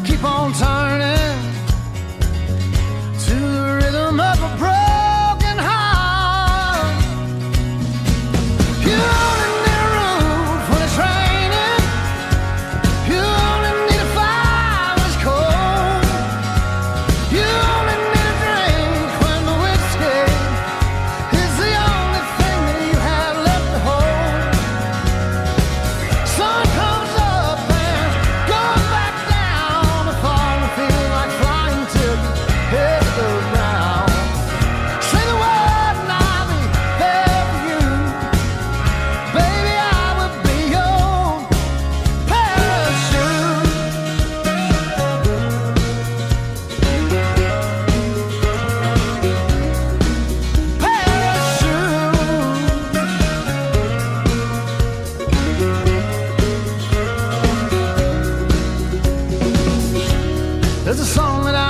keep on turning to the rhythm of a broken heart. You only need a roof when it's raining. You only need a fire when it's cold. You only need a drink when the whiskey is the only thing that you have left to hold. Sun comes up and goes back down. The fall will feel like flying till you hit the ground. Say the word and I'll be there for you. Baby, I will be your parachute. There's a song that